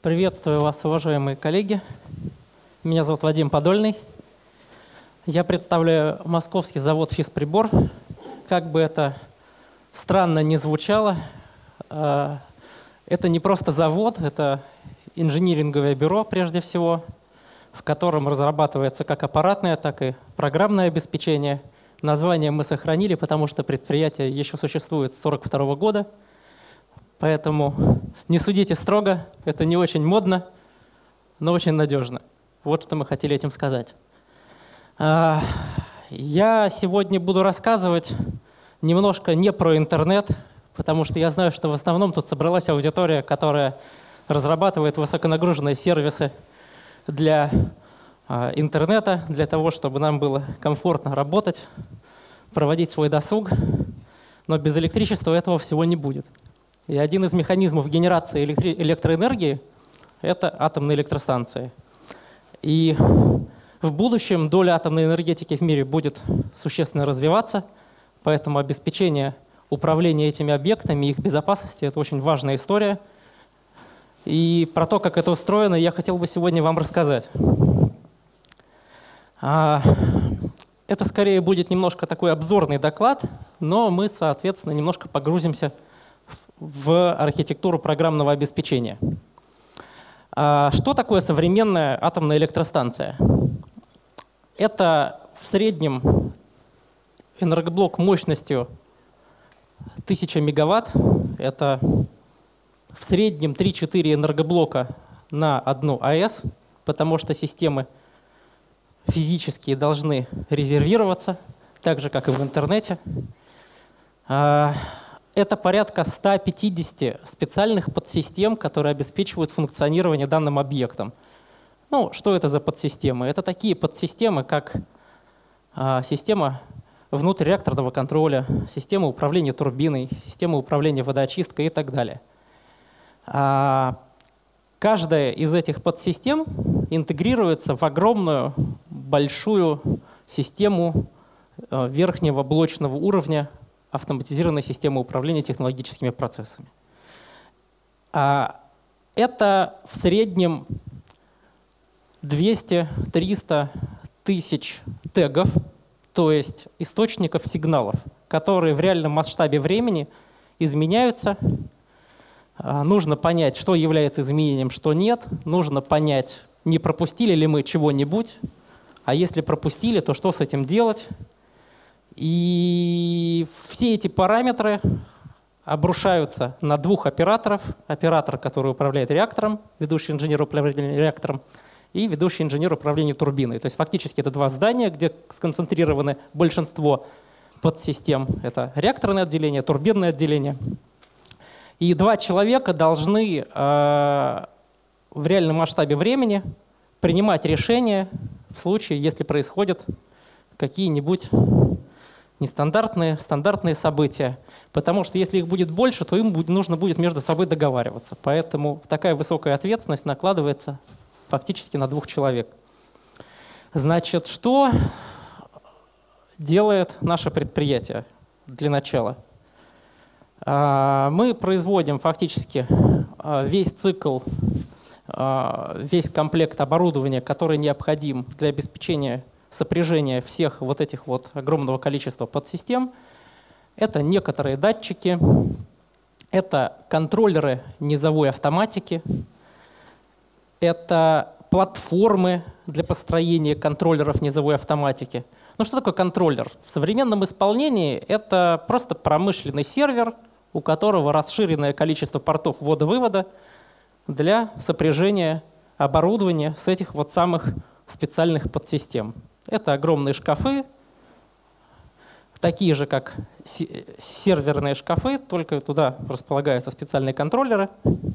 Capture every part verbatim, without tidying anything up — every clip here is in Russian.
Приветствую вас, уважаемые коллеги. Меня зовут Вадим Подольный. Я представляю московский завод «Физприбор». Как бы это странно ни звучало, это не просто завод, это инжиниринговое бюро прежде всего, в котором разрабатывается как аппаратное, так и программное обеспечение. Название мы сохранили, потому что предприятие еще существует с сорок второго года. Поэтому не судите строго, это не очень модно, но очень надежно. Вот что мы хотели этим сказать. Я сегодня буду рассказывать немножко не про интернет, потому что я знаю, что в основном тут собралась аудитория, которая разрабатывает высоконагруженные сервисы для интернета, для того, чтобы нам было комфортно работать, проводить свой досуг. Но без электричества этого всего не будет. И один из механизмов генерации электри электроэнергии – это атомные электростанции. И в будущем доля атомной энергетики в мире будет существенно развиваться, поэтому обеспечение управления этими объектами, их безопасности – это очень важная история. И про то, как это устроено, я хотел бы сегодня вам рассказать. Это скорее будет немножко такой обзорный доклад, но мы, соответственно, немножко погрузимся в архитектуру программного обеспечения. Что такое современная атомная электростанция? Это в среднем энергоблок мощностью тысяча мегаватт. Это в среднем три-четыре энергоблока на одну АЭС, потому что системы физические должны резервироваться, так же, как и в интернете. Это порядка ста пятидесяти специальных подсистем, которые обеспечивают функционирование данным объектом. Ну, что это за подсистемы? Это такие подсистемы, как а, система внутриреакторного контроля, система управления турбиной, система управления водоочисткой и так далее. А, каждая из этих подсистем интегрируется в огромную, большую систему а, верхнего блочного уровня автоматизированной системы управления технологическими процессами. Это в среднем двести-триста тысяч тегов, то есть источников сигналов, которые в реальном масштабе времени изменяются. Нужно понять, что является изменением, что нет. Нужно понять, не пропустили ли мы чего-нибудь, а если пропустили, то что с этим делать. И все эти параметры обрушаются на двух операторов. Оператор, который управляет реактором, ведущий инженер управления реактором, и ведущий инженер управления турбиной. То есть фактически это два здания, где сконцентрированы большинство подсистем. Это реакторное отделение, турбинное отделение. И два человека должны э, в реальном масштабе времени принимать решения в случае, если происходят какие-нибудь нестандартные, стандартные события, потому что если их будет больше, то им будет, нужно будет между собой договариваться. Поэтому такая высокая ответственность накладывается фактически на двух человек. Значит, что делает наше предприятие для начала? Мы производим фактически весь цикл, весь комплект оборудования, который необходим для обеспечения сопряжение всех вот этих вот огромного количества подсистем. Это некоторые датчики, это контроллеры низовой автоматики, это платформы для построения контроллеров низовой автоматики. Ну что такое контроллер? В современном исполнении это просто промышленный сервер, у которого расширенное количество портов ввода-вывода для сопряжения оборудования с этих вот самых специальных подсистем. Это огромные шкафы, такие же, как серверные шкафы, только туда располагаются специальные контроллеры,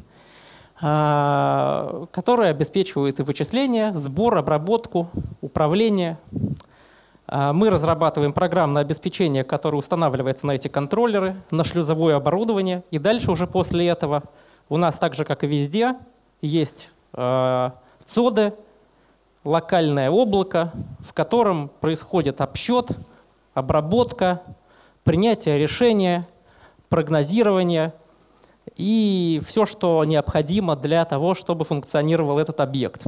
которые обеспечивают и вычисление, сбор, обработку, управление. Мы разрабатываем программное обеспечение, которое устанавливается на эти контроллеры, на шлюзовое оборудование. И дальше уже после этого у нас, так же, как и везде, есть цоды, локальное облако, в котором происходит обсчет, обработка, принятие решения, прогнозирование, и все, что необходимо для того, чтобы функционировал этот объект.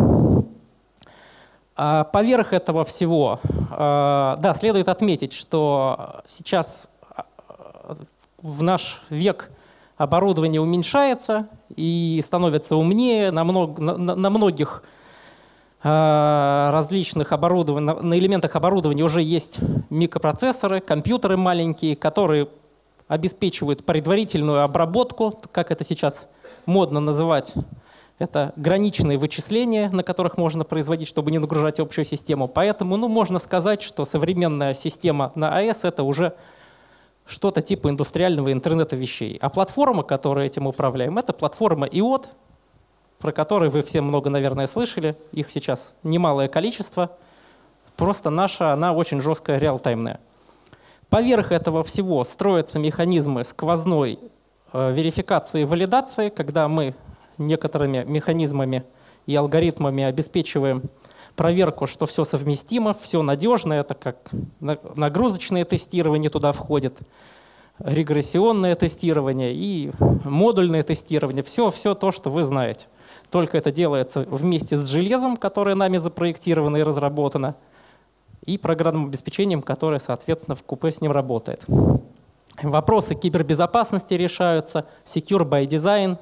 А поверх этого всего, да, следует отметить, что сейчас в наш век оборудование уменьшается и становится умнее. На, много, на, на многих различных оборудований, на, на элементах оборудования уже есть микропроцессоры, компьютеры маленькие, которые обеспечивают предварительную обработку, как это сейчас модно называть. Это граничные вычисления, на которых можно производить, чтобы не нагружать общую систему. Поэтому ну, можно сказать, что современная система на АЭС — это уже что-то типа индустриального интернета вещей. А платформа, которой этим управляем, это платформа и о ти, про которую вы все много, наверное, слышали. Их сейчас немалое количество. Просто наша, она очень жесткая, реалтаймная. Поверх этого всего строятся механизмы сквозной э, верификации и валидации, когда мы некоторыми механизмами и алгоритмами обеспечиваем проверку, что все совместимо, все надежно. Это как нагрузочное тестирование туда входит, регрессионное тестирование и модульное тестирование. Все, все то, что вы знаете. Только это делается вместе с железом, которое нами запроектировано и разработано, и программным обеспечением, которое, соответственно, вкупе с ним работает. Вопросы кибербезопасности решаются, secure by design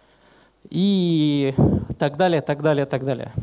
и так далее, так далее, так далее.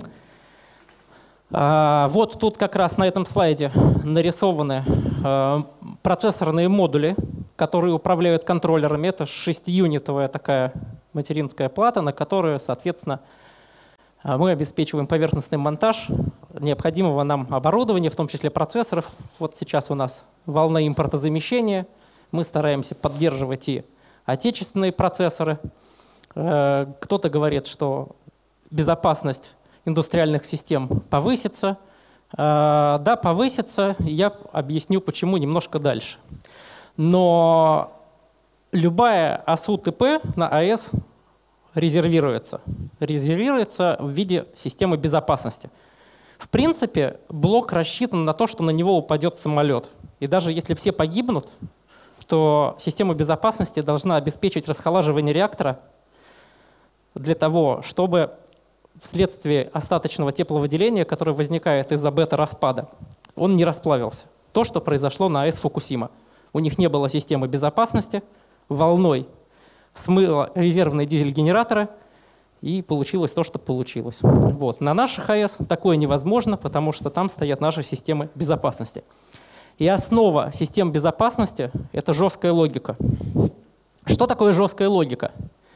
А, вот тут как раз на этом слайде нарисованы а, процессорные модули, которые управляют контроллерами. Это шестиюнитовая такая материнская плата, на которую, соответственно, мы обеспечиваем поверхностный монтаж необходимого нам оборудования, в том числе процессоров. Вот сейчас у нас волна импортозамещения. Мы стараемся поддерживать и отечественные процессоры. Кто-то говорит, что безопасность индустриальных систем повысится. Да, повысится. Я объясню, почему немножко дальше. Но любая АСУ-ТП на АЭС резервируется. Резервируется в виде системы безопасности. В принципе, блок рассчитан на то, что на него упадет самолет. И даже если все погибнут, то система безопасности должна обеспечить расхолаживание реактора для того, чтобы вследствие остаточного тепловыделения, которое возникает из-за бета-распада, он не расплавился. То, что произошло на АЭС Фукусима. У них не было системы безопасности, волной смыло резервные дизель-генераторы, и получилось то, что получилось. Вот. На наших АЭС такое невозможно, потому что там стоят наши системы безопасности. И основа систем безопасности — это жесткая логика. Что такое жесткая логика?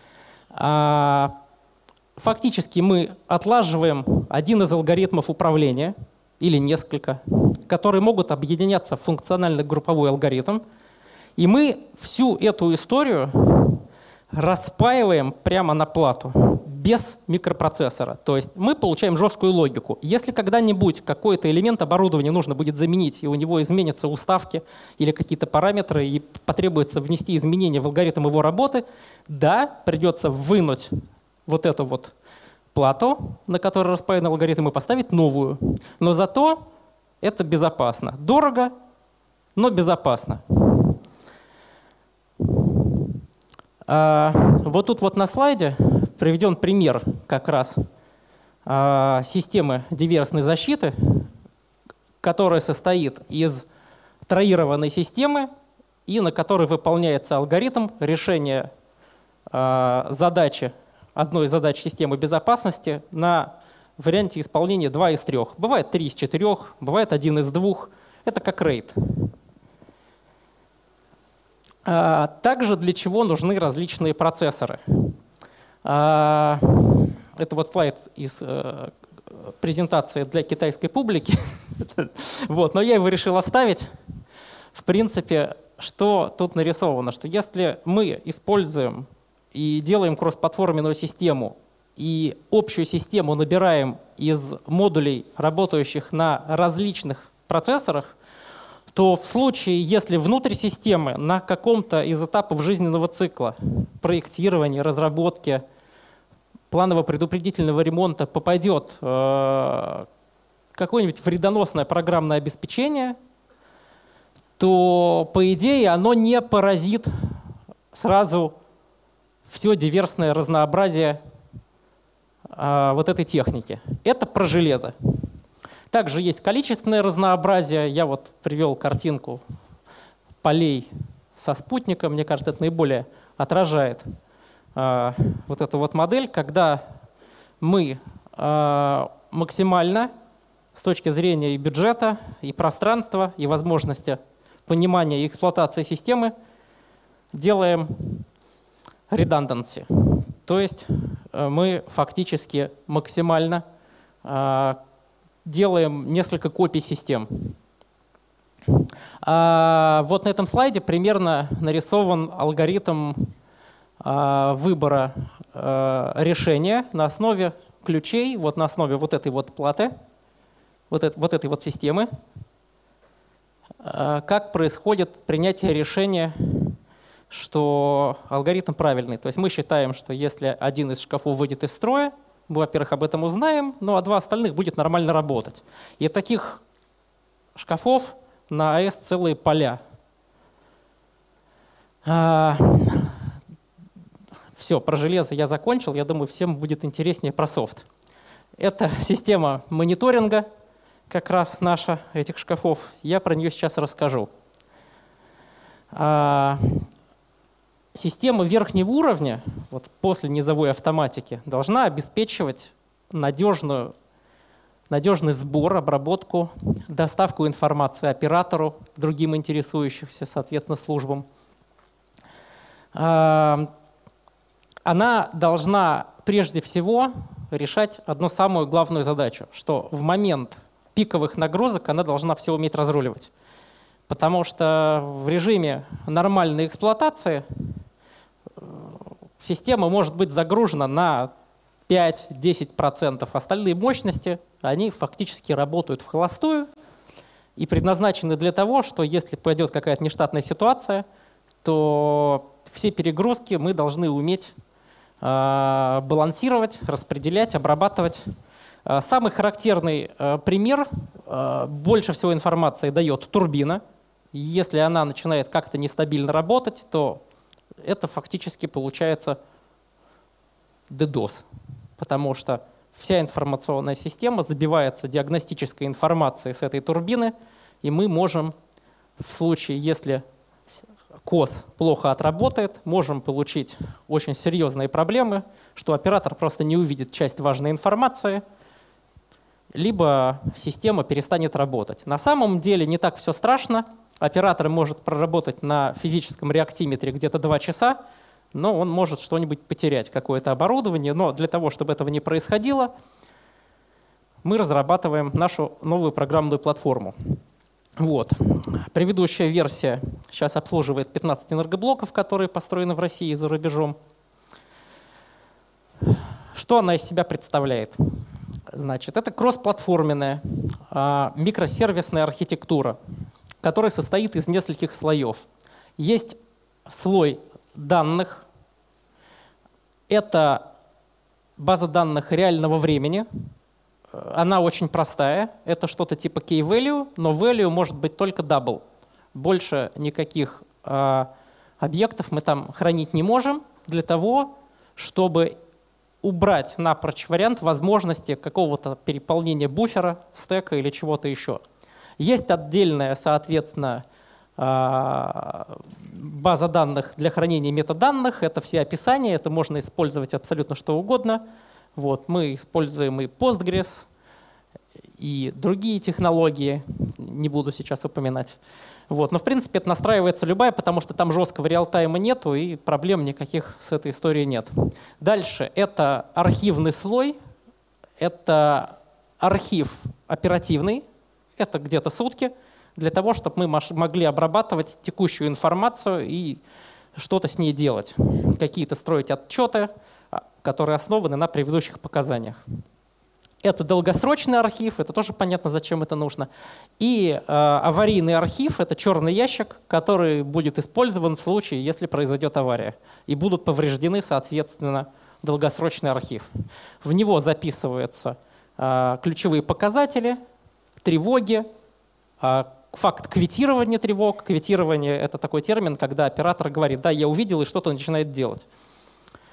Фактически мы отлаживаем один из алгоритмов управления, или несколько, которые могут объединяться в функционально-групповой алгоритм, и мы всю эту историю распаиваем прямо на плату, без микропроцессора. То есть мы получаем жесткую логику. Если когда-нибудь какой-то элемент оборудования нужно будет заменить, и у него изменятся уставки или какие-то параметры, и потребуется внести изменения в алгоритм его работы, да, придется вынуть вот эту вот плату, на которой распаян алгоритм, и поставить новую. Но зато это безопасно. Дорого, но безопасно. А, вот тут вот на слайде приведен пример как раз а, системы диверсной защиты, которая состоит из троированной системы и на которой выполняется алгоритм решения а, задачи, одной из задач системы безопасности на варианте исполнения два из трех. Бывает три из четырех, бывает один из двух. Это как рейд. А, также для чего нужны различные процессоры. А, это вот слайд из э, презентации для китайской публики. Вот, но я его решил оставить. В принципе, что тут нарисовано? Что если мы используем и делаем кроссплатформенную систему, и общую систему набираем из модулей, работающих на различных процессорах, то в случае, если внутрь системы на каком-то из этапов жизненного цикла проектирования, разработки, планово-предупредительного ремонта попадет э, какое-нибудь вредоносное программное обеспечение, то, по идее, оно не поразит сразу все диверсное разнообразие а, вот этой техники. Это про железо. Также есть количественное разнообразие. Я вот привел картинку полей со спутника. Мне кажется, это наиболее отражает а, вот эту вот модель, когда мы а, максимально с точки зрения и бюджета, и пространства, и возможности понимания и эксплуатации системы делаем redundancy. То есть мы фактически максимально э, делаем несколько копий систем. А вот на этом слайде примерно нарисован алгоритм э, выбора э, решения на основе ключей, вот на основе вот этой вот платы, вот, это, вот этой вот системы, э, как происходит принятие решения, что алгоритм правильный. То есть мы считаем, что если один из шкафов выйдет из строя, мы, во-первых, об этом узнаем, ну а два остальных будет нормально работать. И таких шкафов на АЭС целые поля. А, все, про железо я закончил. Я думаю, всем будет интереснее про софт. Это система мониторинга, как раз наша, этих шкафов. Я про нее сейчас расскажу. А, Система верхнего уровня, вот после низовой автоматики, должна обеспечивать надежную, надежный сбор, обработку, доставку информации оператору, другим интересующимся, соответственно, службам. Она должна прежде всего решать одну самую главную задачу, что в момент пиковых нагрузок она должна все уметь разруливать. Потому что в режиме нормальной эксплуатации система может быть загружена на пять-десять процентов. Остальные мощности, они фактически работают в холостую и предназначены для того, что если пойдет какая-то нештатная ситуация, то все перегрузки мы должны уметь э, балансировать, распределять, обрабатывать. Э, самый характерный э, пример, э, больше всего информации дает турбина. Если она начинает как-то нестабильно работать, то это фактически получается дедос, потому что вся информационная система забивается диагностической информацией с этой турбины, и мы можем в случае, если КОС плохо отработает, можем получить очень серьезные проблемы, что оператор просто не увидит часть важной информации, либо система перестанет работать. На самом деле не так все страшно. Оператор может проработать на физическом реактиметре где-то два часа, но он может что-нибудь потерять, какое-то оборудование. Но для того, чтобы этого не происходило, мы разрабатываем нашу новую программную платформу. Вот. Предыдущая версия сейчас обслуживает пятнадцать энергоблоков, которые построены в России и за рубежом. Что она из себя представляет? Значит, это кроссплатформенная а, микросервисная архитектура, которая состоит из нескольких слоев. Есть слой данных. Это база данных реального времени. Она очень простая. Это что-то типа key-value, но value может быть только double. Больше никаких э, объектов мы там хранить не можем для того, чтобы убрать напрочь вариант возможности какого-то переполнения буфера, стека или чего-то еще. Есть отдельная, соответственно, база данных для хранения метаданных. Это все описания, это можно использовать абсолютно что угодно. Вот, мы используем и Postgres, и другие технологии, не буду сейчас упоминать. Вот, но в принципе это настраивается любая, потому что там жесткого реалтайма нету и проблем никаких с этой историей нет. Дальше это архивный слой, это архив оперативный, это где-то сутки, для того, чтобы мы могли обрабатывать текущую информацию и что-то с ней делать. Какие-то строить отчеты, которые основаны на предыдущих показаниях. Это долгосрочный архив, это тоже понятно, зачем это нужно. И э, аварийный архив — это черный ящик, который будет использован в случае, если произойдет авария. И будут повреждены, соответственно, долгосрочный архив. В него записываются э, ключевые показатели, тревоги, э, факт квитирования тревог. Квитирование — это такой термин, когда оператор говорит: да, я увидел, и что-то начинает делать.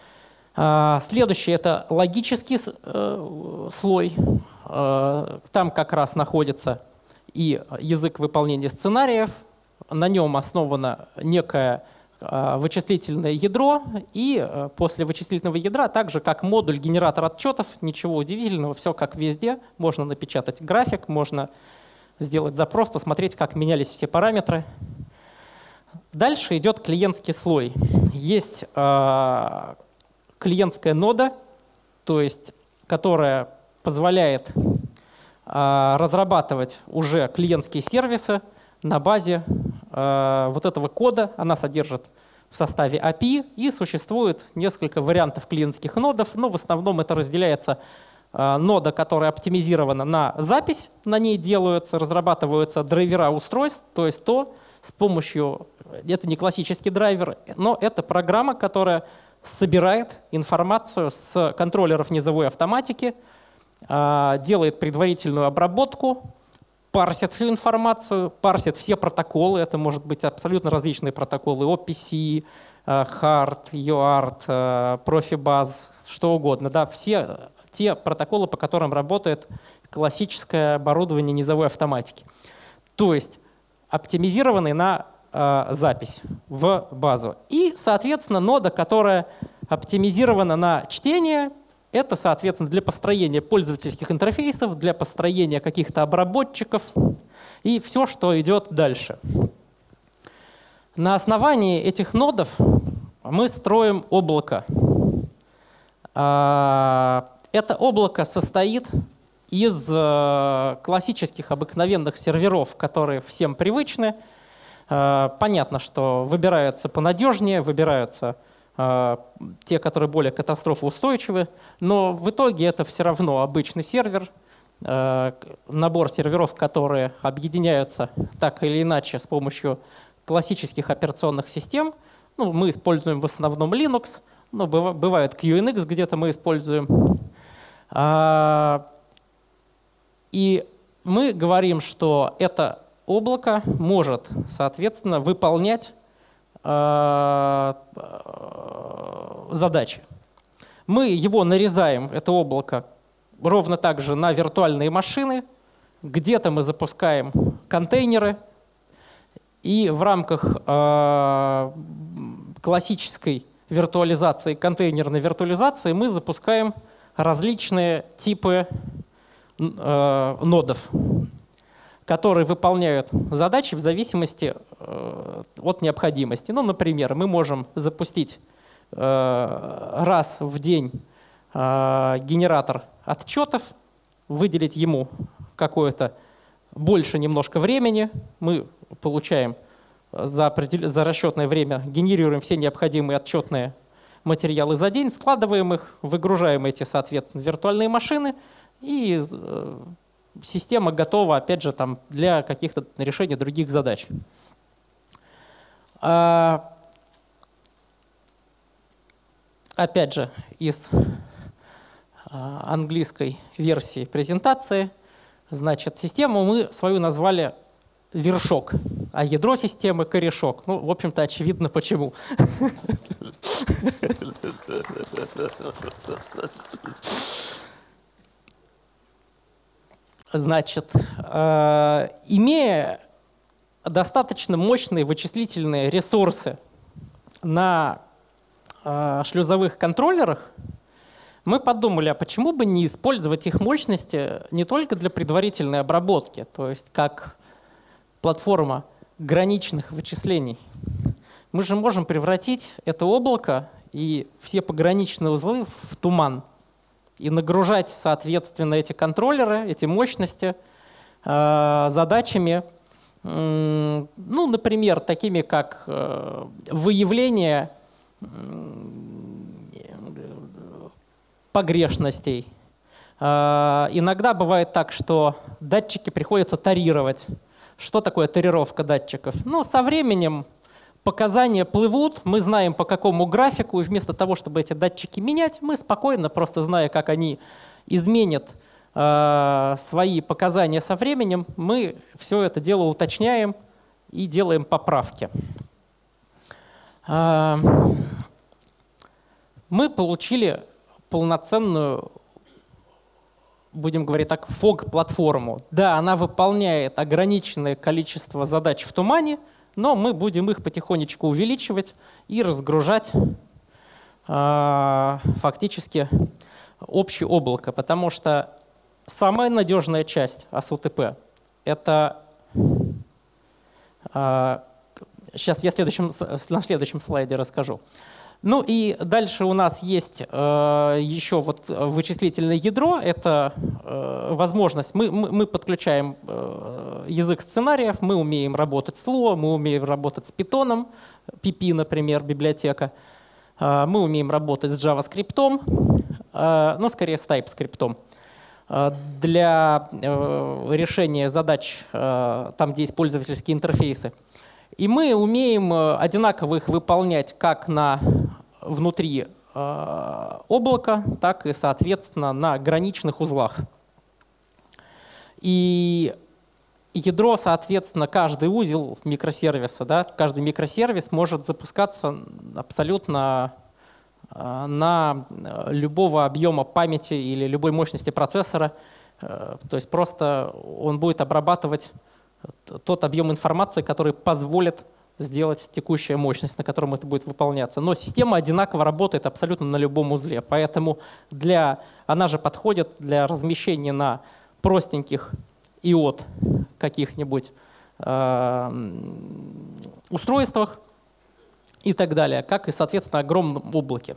Следующий — это логический слой. Там как раз находится и язык выполнения сценариев. На нем основано некое вычислительное ядро, и после вычислительного ядра, так же как модуль генератор отчетов, ничего удивительного, все как везде. Можно напечатать график, можно сделать запрос, посмотреть, как менялись все параметры. Дальше идет клиентский слой. Есть э, клиентская нода, то есть, которая позволяет э, разрабатывать уже клиентские сервисы на базе э, вот этого кода. Она содержит в составе эй пи ай, и существует несколько вариантов клиентских нодов, но в основном это разделяется э, нода, которая оптимизирована на запись, на ней делаются, разрабатываются драйвера устройств, то есть то, с помощью, это не классический драйвер, но это программа, которая собирает информацию с контроллеров низовой автоматики, э, делает предварительную обработку, парсит всю информацию, парсит все протоколы. Это может быть абсолютно различные протоколы: о пи си, хард, ю арт, Profibus, что угодно. Да, все те протоколы, по которым работает классическое оборудование низовой автоматики. То есть оптимизированный на э, запись в базу. И, соответственно, нода, которая оптимизирована на чтение. Это, соответственно, для построения пользовательских интерфейсов, для построения каких-то обработчиков и все, что идет дальше. На основании этих нодов мы строим облако. Это облако состоит из классических обыкновенных серверов, которые всем привычны. Понятно, что выбираются понадежнее, выбираются те, которые более катастрофоустойчивы, но в итоге это все равно обычный сервер, набор серверов, которые объединяются так или иначе с помощью классических операционных систем. Ну, мы используем в основном Linux, но бывает кью эн икс где-то мы используем. И мы говорим, что это облако может, соответственно, выполнять задачи. Мы его нарезаем, это облако, ровно так же на виртуальные машины. Где-то мы запускаем контейнеры. И в рамках э, классической виртуализации, контейнерной виртуализации, мы запускаем различные типы э, нодов, которые выполняют задачи в зависимости э, от необходимости. Ну, например, мы можем запустить э, раз в день э, генератор отчетов, выделить ему какое-то больше немножко времени. Мы получаем за, определ... за расчетное время, генерируем все необходимые отчетные материалы за день, складываем их, выгружаем эти, соответственно, виртуальные машины, и э, система готова, опять же, там, для каких-то решений других задач. А, опять же, из а, английской версии презентации, значит, систему мы свою назвали вершок, а ядро системы — корешок. Ну, в общем-то, очевидно, почему. Значит, э, имея достаточно мощные вычислительные ресурсы на э, шлюзовых контроллерах, мы подумали, а почему бы не использовать их мощности не только для предварительной обработки, то есть как платформа граничных вычислений. Мы же можем превратить это облако и все пограничные узлы в туман и нагружать, соответственно, эти контроллеры, эти мощности э, задачами, э, ну, например, такими как э, выявление э, погрешностей. Э, иногда бывает так, что датчики приходится тарировать. Что такое тарировка датчиков? Ну, со временем показания плывут, мы знаем, по какому графику, и вместо того, чтобы эти датчики менять, мы спокойно, просто зная, как они изменят э, свои показания со временем, мы все это дело уточняем и делаем поправки. Э, мы получили полноценную, будем говорить так, фог-платформу. Да, она выполняет ограниченное количество задач в тумане, но мы будем их потихонечку увеличивать и разгружать э, фактически общее облако, потому что самая надежная часть ас ю тэ пэ — это… Э, сейчас я следующем, на следующем слайде расскажу. Ну и дальше у нас есть э, еще вот вычислительное ядро. Это э, возможность. Мы, мы, мы подключаем э, язык сценариев, мы умеем работать с Lua, мы умеем работать с Python, пи пи, например, библиотека. Э, мы умеем работать с JavaScript, э, ну, скорее с TypeScript. Э, для э, решения задач, э, там, где есть пользовательские интерфейсы. И мы умеем одинаково их выполнять как на, внутри э, облака, так и, соответственно, на граничных узлах. И ядро, соответственно, каждый узел микросервиса, да, каждый микросервис может запускаться абсолютно э, на любого объема памяти или любой мощности процессора. Э, то есть просто он будет обрабатывать тот объем информации, который позволит сделать текущая мощность, на котором это будет выполняться. Но система одинаково работает абсолютно на любом узле, поэтому для, она же подходит для размещения на простеньких ай о ти каких-нибудь э, устройствах и так далее, как и, соответственно, огромном облаке.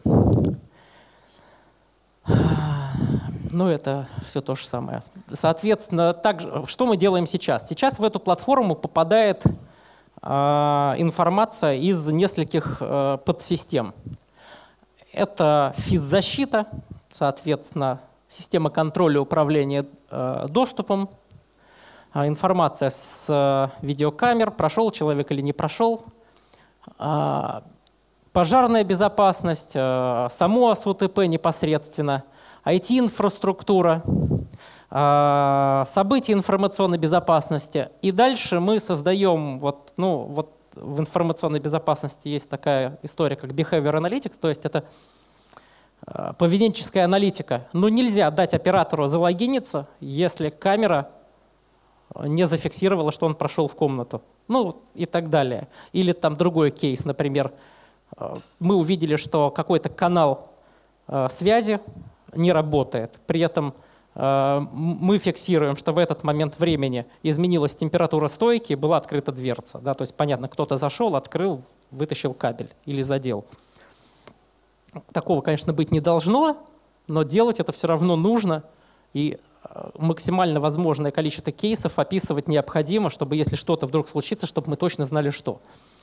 Ну, это все то же самое. Соответственно, также, что мы делаем сейчас? Сейчас в эту платформу попадает э, информация из нескольких э, подсистем. Это физзащита, соответственно, система контроля управления э, доступом, э, информация с э, видеокамер, прошел человек или не прошел, э, пожарная безопасность, э, само ас ю тэ пэ непосредственно, ай ти-инфраструктура, события информационной безопасности. И дальше мы создаем, вот, ну, вот в информационной безопасности есть такая история, как behavior analytics, то есть это поведенческая аналитика. Но нельзя дать оператору залогиниться, если камера не зафиксировала, что он прошел в комнату. Ну и так далее. Или там другой кейс, например, мы увидели, что какой-то канал связи не работает. При этом э, мы фиксируем, что в этот момент времени изменилась температура стойки, была открыта дверца. Да? То есть, понятно, кто-то зашел, открыл, вытащил кабель или задел. Такого, конечно, быть не должно, но делать это все равно нужно. И максимально возможное количество кейсов описывать необходимо, чтобы, если что-то вдруг случится, чтобы мы точно знали, что.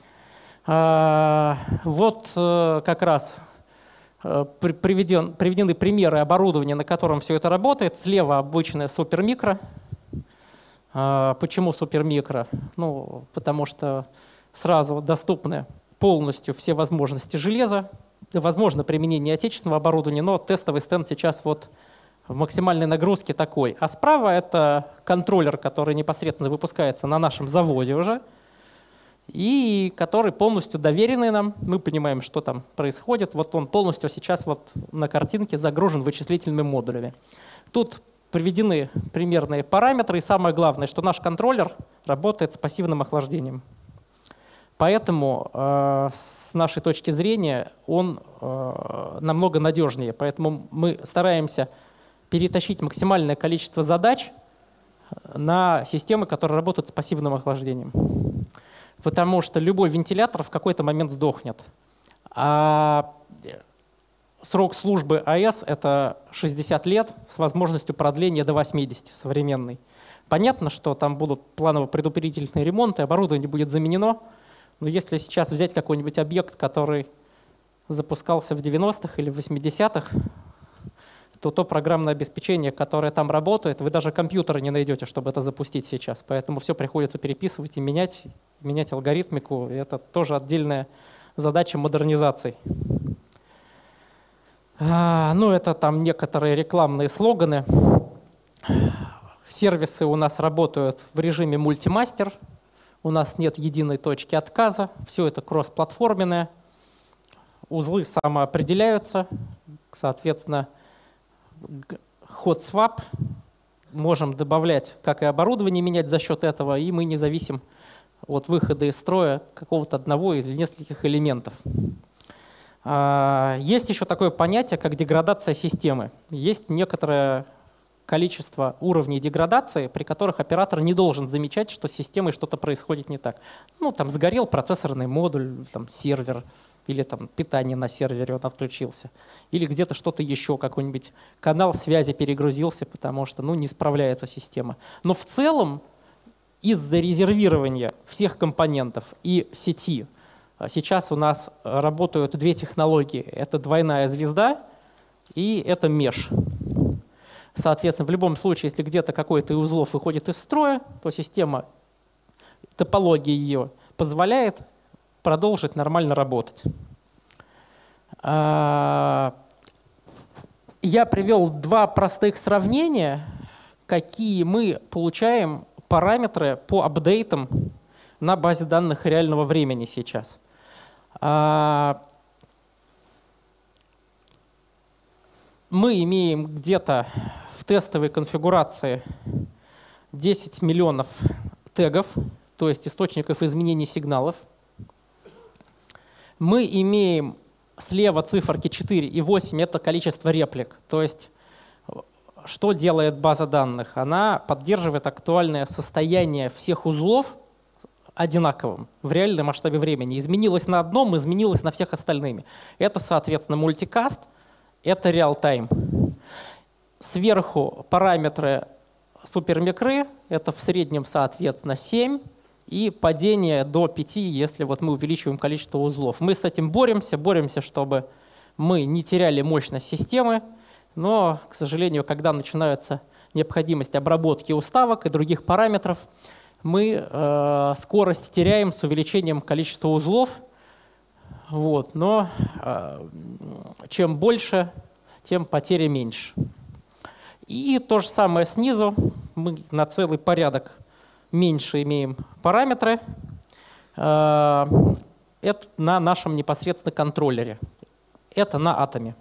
А, вот э, как раз Приведен, приведены примеры оборудования, на котором все это работает. Слева обычная супермикро. Почему супермикро? Ну, потому что сразу доступны полностью все возможности железа. Возможно применение отечественного оборудования, но тестовый стенд сейчас вот в максимальной нагрузке такой. А справа это контроллер, который непосредственно выпускается на нашем заводе уже, и который полностью доверенный нам. Мы понимаем, что там происходит. Вот он полностью сейчас вот на картинке загружен вычислительными модулями. Тут приведены примерные параметры, и самое главное, что наш контроллер работает с пассивным охлаждением. Поэтому э, с нашей точки зрения он э, намного надежнее. Поэтому мы стараемся перетащить максимальное количество задач на системы, которые работают с пассивным охлаждением. Потому что любой вентилятор в какой-то момент сдохнет. А срок службы АЭС — это шестьдесят лет с возможностью продления до восьмидесяти, современный. Понятно, что там будут планово-предупредительные ремонты, оборудование будет заменено, но если сейчас взять какой-нибудь объект, который запускался в девяностых или восьмидесятых, то то программное обеспечение, которое там работает, вы даже компьютера не найдете, чтобы это запустить сейчас. Поэтому все приходится переписывать и менять, менять алгоритмику. И это тоже отдельная задача модернизации. А, ну, это там некоторые рекламные слоганы. Сервисы у нас работают в режиме мультимастер. У нас нет единой точки отказа. Все это кроссплатформенное. узлы самоопределяются, соответственно, hot swap можем добавлять, как и оборудование менять за счет этого, и мы не зависим от выхода из строя какого-то одного или нескольких элементов. Есть еще такое понятие, как деградация системы. Есть некоторое количество уровней деградации, при которых оператор не должен замечать, что с системой что-то происходит не так. Ну, там сгорел процессорный модуль, там, сервер, или там питание на сервере, он отключился. Или где-то что-то еще, какой-нибудь канал связи перегрузился, потому что ну, не справляется система. Но в целом из-за резервирования всех компонентов и сети сейчас у нас работают две технологии. Это двойная звезда и это меш. Соответственно, в любом случае, если где-то какой-то из узлов выходит из строя, то система, топология ее позволяет продолжить нормально работать. Я привел два простых сравнения, какие мы получаем параметры по апдейтам на базе данных реального времени сейчас. Мы имеем где-то в тестовой конфигурации десять миллионов тегов, то есть источников изменений сигналов. Мы имеем слева циферки четыре и восемь — это количество реплик. То есть что делает база данных? Она поддерживает актуальное состояние всех узлов одинаковым в реальном масштабе времени. Изменилось на одном, изменилось на всех остальными. Это, соответственно, мультикаст, это реал-тайм. Сверху параметры супермикры, это в среднем, соответственно, семь. И падение до пяти, если вот мы увеличиваем количество узлов. Мы с этим боремся, боремся, чтобы мы не теряли мощность системы, но, к сожалению, когда начинается необходимость обработки уставок и других параметров, мы э, скорость теряем с увеличением количества узлов. Вот. Но э, чем больше, тем потери меньше. И то же самое снизу, мы на целый порядок меньше имеем параметры. Это на нашем непосредственно контроллере. Это на атоме.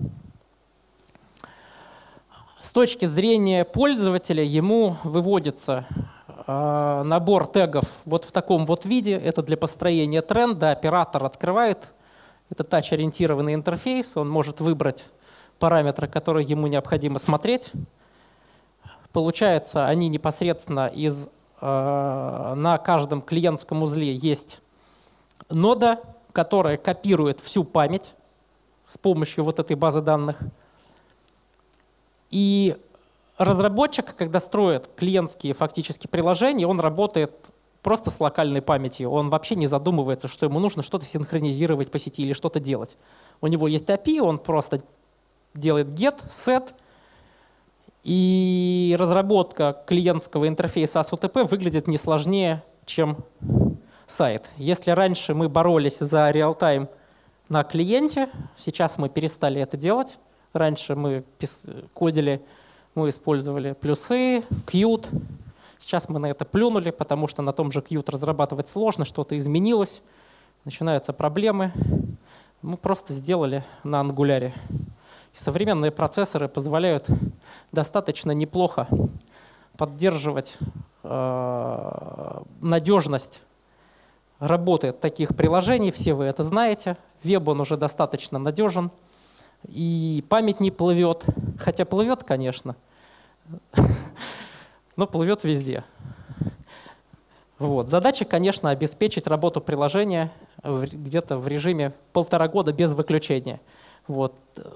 С точки зрения пользователя ему выводится набор тегов вот в таком вот виде. Это для построения тренда. Оператор открывает. Это тач-ориентированный интерфейс. Он может выбрать параметры, которые ему необходимо смотреть. Получается, они непосредственно из на каждом клиентском узле есть нода, которая копирует всю память с помощью вот этой базы данных. И разработчик, когда строит клиентские фактически приложения, он работает просто с локальной памятью. Он вообще не задумывается, что ему нужно что-то синхронизировать по сети или что-то делать. У него есть эй пи ай, он просто делает get, set. И разработка клиентского интерфейса эс о тэ пи выглядит не сложнее, чем сайт. Если раньше мы боролись за реал-тайм на клиенте, сейчас мы перестали это делать. Раньше мы кодили, мы использовали плюсы, Qt. Сейчас мы на это плюнули, потому что на том же Qt разрабатывать сложно, что-то изменилось, начинаются проблемы. Мы просто сделали на Angular. Современные процессоры позволяют достаточно неплохо поддерживать э, надежность работы таких приложений. Все вы это знаете. Веб он уже достаточно надежен. И память не плывет. Хотя плывет, конечно, но плывет везде. Вот. Задача, конечно, обеспечить работу приложения где-то в режиме полтора года без выключения. Вот.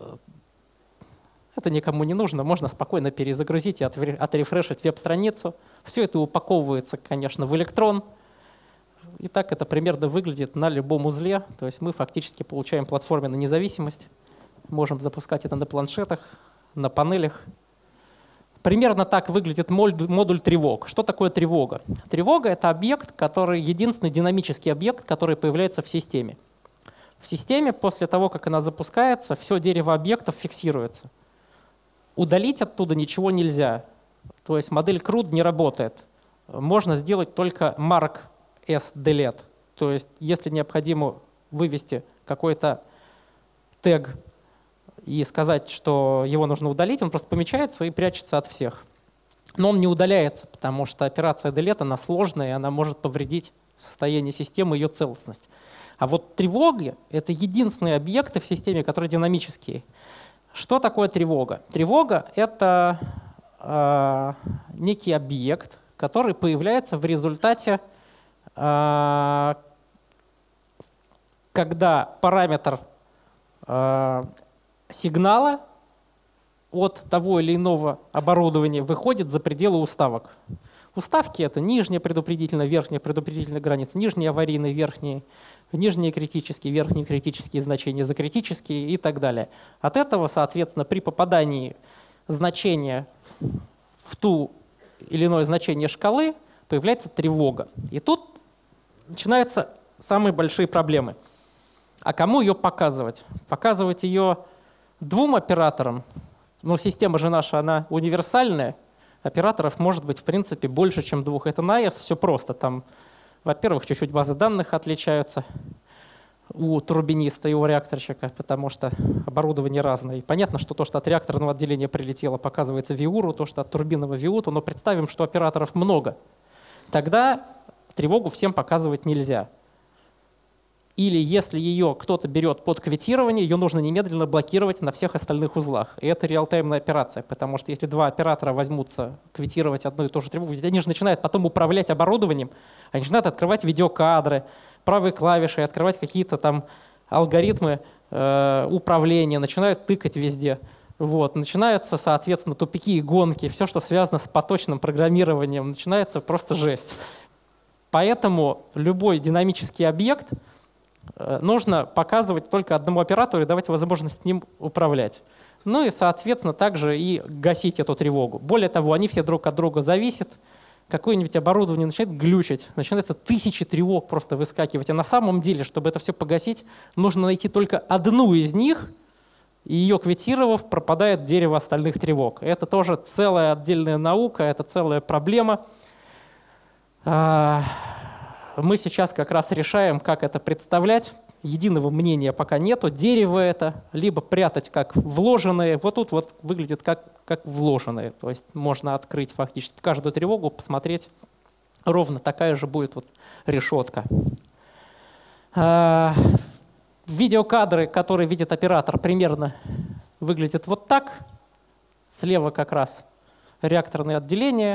Это никому не нужно, можно спокойно перезагрузить и отрефрешить веб-страницу. Все это упаковывается, конечно, в электрон. И так это примерно выглядит на любом узле. То есть мы фактически получаем платформенную независимость. Можем запускать это на планшетах, на панелях. Примерно так выглядит модуль тревог. Что такое тревога? Тревога — это объект, который единственный динамический объект, который появляется в системе. В системе после того, как она запускается, все дерево объектов фиксируется. Удалить оттуда ничего нельзя. То есть модель крud не работает. Можно сделать только mark as delete. То есть если необходимо вывести какой-то тег и сказать, что его нужно удалить, он просто помечается и прячется от всех. Но он не удаляется, потому что операция delete, она сложная, и она может повредить состояние системы, ее целостность. А вот тревоги — это единственные объекты в системе, которые динамические. Что такое тревога? Тревога — это э, некий объект, который появляется в результате, э, когда параметр э, сигнала от того или иного оборудования выходит за пределы уставок. Уставки — это нижняя предупредительная, верхняя предупредительная граница, нижние аварийные, верхние, нижние критические, верхние критические значения, закритические и так далее. От этого, соответственно, при попадании значения в ту или иное значение шкалы появляется тревога. И тут начинаются самые большие проблемы. А кому ее показывать? Показывать ее двум операторам. Но система же наша, она универсальная. Операторов может быть, в принципе, больше, чем двух. Это на ай эс все просто. Там, во-первых, чуть-чуть базы данных отличаются у турбиниста и у реакторщика, потому что оборудование разное. И понятно, что то, что от реакторного отделения прилетело, показывается виуру, то, что от турбинного виуту, но представим, что операторов много. Тогда тревогу всем показывать нельзя. Или если ее кто-то берет под квитирование, ее нужно немедленно блокировать на всех остальных узлах. И это реалтаймная операция, потому что если два оператора возьмутся квитировать одну и ту же тревогу, они же начинают потом управлять оборудованием, они начинают открывать видеокадры, правой клавишей, открывать какие-то там алгоритмы э, управления, начинают тыкать везде. Вот. Начинаются, соответственно, тупики и гонки, все, что связано с поточным программированием, начинается просто жесть. Поэтому любой динамический объект нужно показывать только одному оператору и давать возможность с ним управлять. Ну и, соответственно, также и гасить эту тревогу. Более того, они все друг от друга зависят. Какое-нибудь оборудование начинает глючить, начинается тысячи тревог просто выскакивать. А на самом деле, чтобы это все погасить, нужно найти только одну из них, и ее квитировав, пропадает дерево остальных тревог. Это тоже целая отдельная наука, это целая проблема. Мы сейчас как раз решаем, как это представлять. Единого мнения пока нету. Дерево это, либо прятать как вложенные. Вот тут вот выглядит как, как вложенные. То есть можно открыть фактически каждую тревогу, посмотреть. Ровно такая же будет вот решетка. Видеокадры, которые видит оператор, примерно выглядят вот так. Слева как раз реакторное отделение.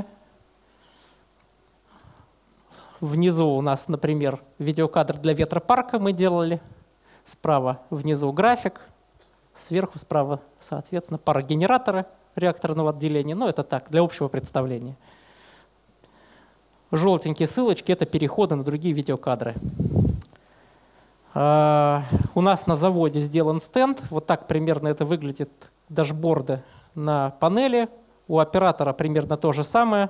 Внизу у нас, например, видеокадр для ветропарка мы делали. Справа внизу график, сверху справа, соответственно, парогенераторы реакторного отделения. Ну, это так, для общего представления. Желтенькие ссылочки — это переходы на другие видеокадры. Uh, у нас на заводе сделан стенд. Вот так примерно это выглядит, дашборды на панели. У оператора примерно то же самое.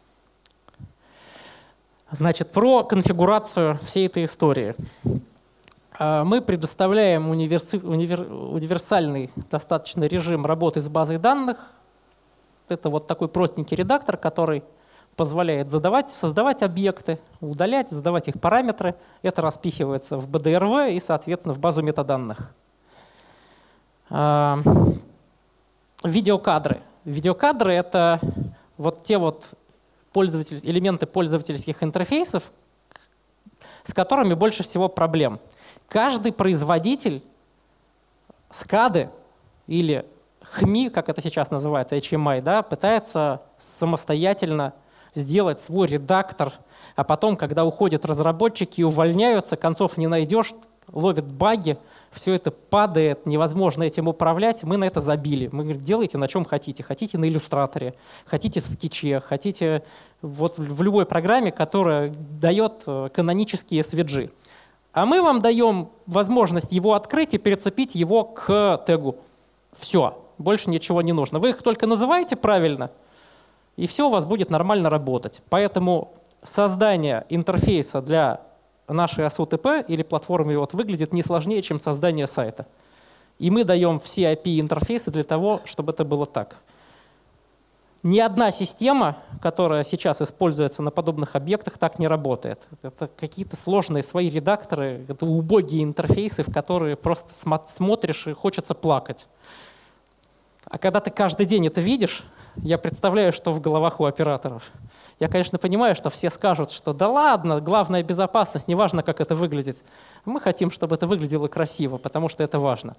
Значит, про конфигурацию всей этой истории. Мы предоставляем универси... универ... универсальный достаточно режим работы с базой данных. Это вот такой простенький редактор, который позволяет задавать, создавать объекты, удалять, задавать их параметры. Это распихивается в бэ дэ эр вэ и, соответственно, в базу метаданных. Видеокадры. Видеокадры — это вот те вот Пользователь, элементы пользовательских интерфейсов, с которыми больше всего проблем. Каждый производитель скады или эйч эм ай, как это сейчас называется, эйч эм ай, да, пытается самостоятельно сделать свой редактор, а потом, когда уходят разработчики и увольняются, концов не найдешь, ловят баги, все это падает, невозможно этим управлять. Мы на это забили. Мы говорим, делайте на чем хотите. Хотите на иллюстраторе, хотите в скетче, хотите вот в любой программе, которая дает канонические эс ви джи. А мы вам даем возможность его открыть и прицепить его к тегу. Все, больше ничего не нужно. Вы их только называете правильно, и все у вас будет нормально работать. Поэтому создание интерфейса для нашей эй эс ю ти пи или платформы вот выглядит не сложнее, чем создание сайта. И мы даем все эй пи ай-интерфейсы для того, чтобы это было так. Ни одна система, которая сейчас используется на подобных объектах, так не работает. Это какие-то сложные свои редакторы, это убогие интерфейсы, в которые просто смотришь и хочется плакать. А когда ты каждый день это видишь, я представляю, что в головах у операторов. Я, конечно, понимаю, что все скажут, что да ладно, главная безопасность, неважно, как это выглядит. Мы хотим, чтобы это выглядело красиво, потому что это важно.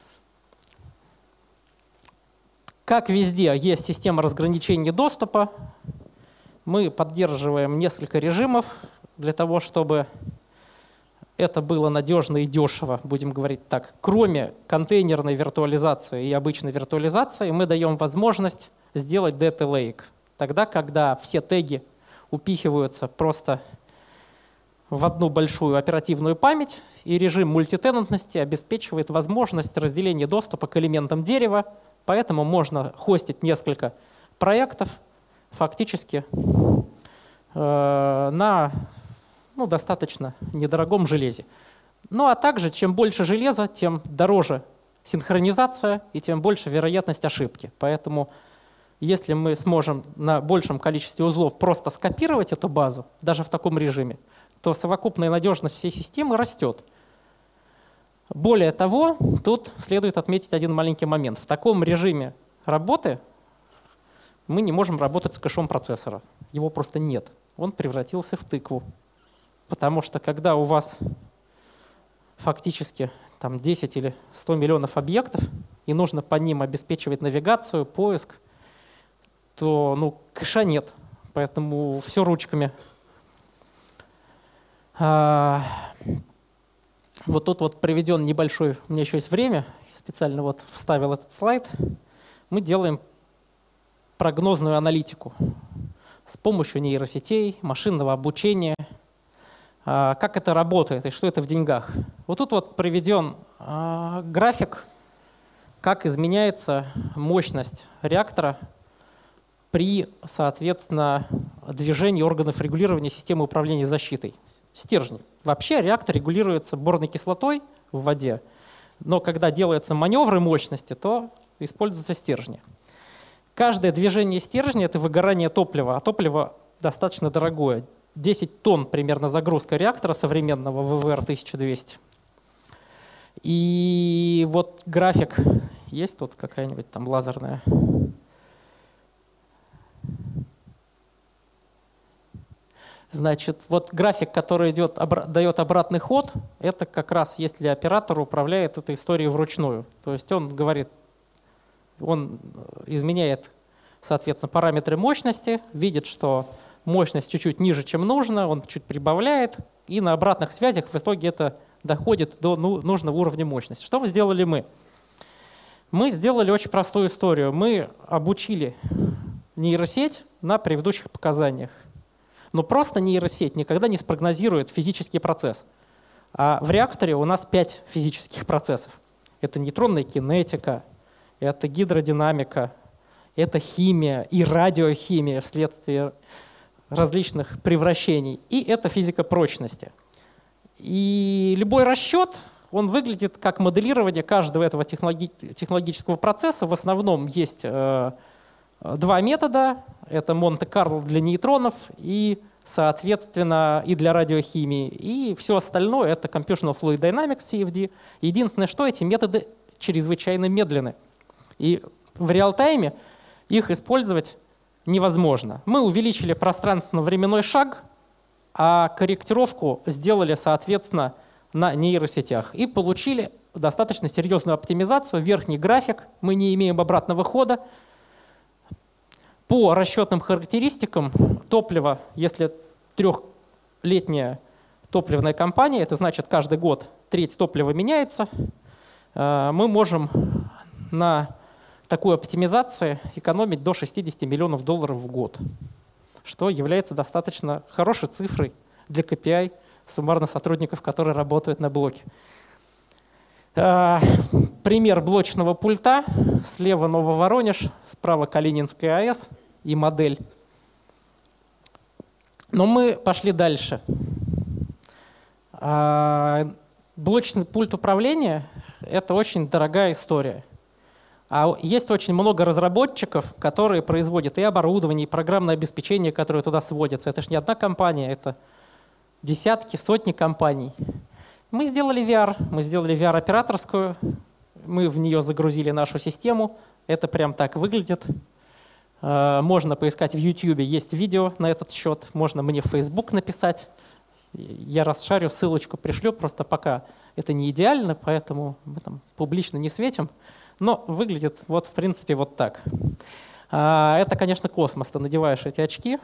Как везде есть система разграничения доступа. Мы поддерживаем несколько режимов для того, чтобы это было надежно и дешево, будем говорить так. Кроме контейнерной виртуализации и обычной виртуализации, мы даем возможность сделать Data Lake. Тогда, когда все теги упихиваются просто в одну большую оперативную память, и режим мультитенантности обеспечивает возможность разделения доступа к элементам дерева. Поэтому можно хостить несколько проектов фактически э, на ну, достаточно недорогом железе. Ну а также, чем больше железа, тем дороже синхронизация и тем больше вероятность ошибки. Поэтому если мы сможем на большем количестве узлов просто скопировать эту базу, даже в таком режиме, то совокупная надежность всей системы растет. Более того, тут следует отметить один маленький момент. В таком режиме работы мы не можем работать с кэшом процессора. Его просто нет. Он превратился в тыкву. Потому что когда у вас фактически там, десять или сто миллионов объектов, и нужно по ним обеспечивать навигацию, поиск, то ну, кэша нет. Поэтому все ручками. Вот тут вот приведен небольшой, у меня еще есть время, специально вот вставил этот слайд. Мы делаем прогнозную аналитику с помощью нейросетей, машинного обучения. Как это работает и что это в деньгах. Вот тут вот приведен график, как изменяется мощность реактора при, соответственно, движении органов регулирования системы управления защитой. Стержни. Вообще реактор регулируется борной кислотой в воде, но когда делаются маневры мощности, то используются стержни. Каждое движение стержня — это выгорание топлива, а топливо достаточно дорогое. десять тонн примерно загрузка реактора современного вэ вэ эр тысяча двести. И вот график, есть тут какая-нибудь там лазерная? Значит, вот график, который идет, обра- дает обратный ход, это как раз если оператор управляет этой историей вручную. То есть он говорит, он изменяет, соответственно, параметры мощности, видит, что мощность чуть-чуть ниже, чем нужно, он чуть прибавляет, и на обратных связях в итоге это доходит до ну, нужного уровня мощности. Что мы сделали мы? Мы сделали очень простую историю. Мы обучили нейросеть на предыдущих показаниях. Но просто нейросеть никогда не спрогнозирует физический процесс. А в реакторе у нас пять физических процессов. Это нейтронная кинетика, это гидродинамика, это химия и радиохимия вследствие различных превращений, и это физика прочности. И любой расчет, он выглядит как моделирование каждого этого технологи технологического процесса. В основном есть э, два метода. Это Монте-Карло для нейтронов и, соответственно, и для радиохимии. И все остальное — это Computational Fluid Dynamics, си эф ди. Единственное, что эти методы чрезвычайно медленны. И в реал-тайме их использовать невозможно. Мы увеличили пространственно-временной шаг, а корректировку сделали, соответственно, на нейросетях. И получили достаточно серьезную оптимизацию. Верхний график, мы не имеем обратного хода. По расчетным характеристикам топлива, если трехлетняя топливная компания, это значит каждый год треть топлива меняется, мы можем на такой оптимизации экономить до шестидесяти миллионов долларов в год, что является достаточно хорошей цифрой для кей пи ай суммарно сотрудников, которые работают на блоке. Пример блочного пульта. Слева Нововоронеж, справа Калининская АЭС и модель. Но мы пошли дальше. Блочный пульт управления — это очень дорогая история. А есть очень много разработчиков, которые производят и оборудование, и программное обеспечение, которое туда сводится. Это же не одна компания, это десятки, сотни компаний. Мы сделали ви ар, мы сделали ви ар-операторскую, мы в нее загрузили нашу систему. Это прям так выглядит. Можно поискать в YouTube, есть видео на этот счет, можно мне в Facebook написать. Я расшарю, ссылочку пришлю, просто пока это не идеально, поэтому мы там публично не светим. Но выглядит вот в принципе вот так. Это, конечно, космос. Ты надеваешь эти очки,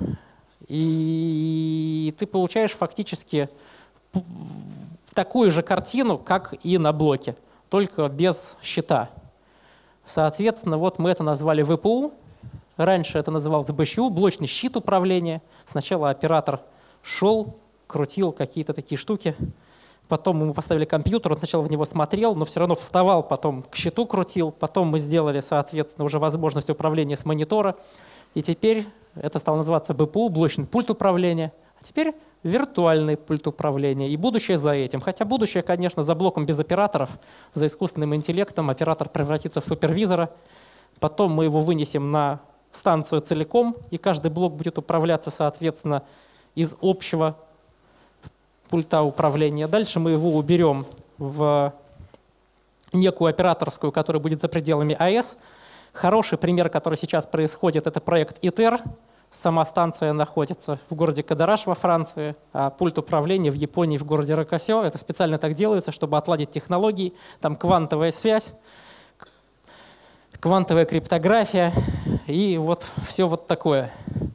и ты получаешь фактически такую же картину, как и на блоке, только без щита. Соответственно, вот мы это назвали ви пи ю. Раньше это называлось бэ щ у, блочный щит управления. Сначала оператор шел, крутил какие-то такие штуки. Потом мы поставили компьютер, он сначала в него смотрел, но все равно вставал, потом к щиту крутил. Потом мы сделали, соответственно, уже возможность управления с монитора. И теперь это стало называться бэ пэ у, блочный пульт управления. А теперь виртуальный пульт управления. И будущее за этим. Хотя будущее, конечно, за блоком без операторов, за искусственным интеллектом. Оператор превратится в супервизора. Потом мы его вынесем на станцию целиком, и каждый блок будет управляться, соответственно, из общего пульта управления. Дальше мы его уберем в некую операторскую, которая будет за пределами а э эс. Хороший пример, который сейчас происходит, это проект ИТЕР. Сама станция находится в городе Кадараш во Франции, а пульт управления в Японии, в городе Рокосё. Это специально так делается, чтобы отладить технологии. Там квантовая связь, квантовая криптография и вот все вот такое.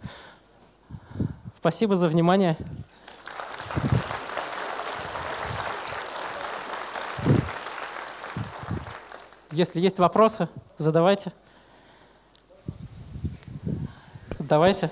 Спасибо за внимание. Если есть вопросы, задавайте. Давайте.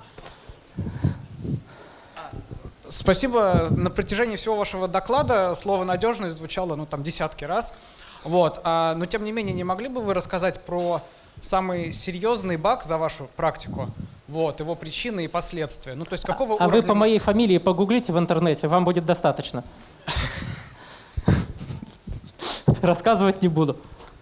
Спасибо. На протяжении всего вашего доклада слово «надежность» звучало ну, там, десятки раз. Вот. А, но тем не менее, не могли бы вы рассказать про самый серьезный баг за вашу практику? Вот, его причины и последствия. Ну, то есть какого а уровня... вы по моей фамилии погуглите в интернете, вам будет достаточно. Рассказывать не буду.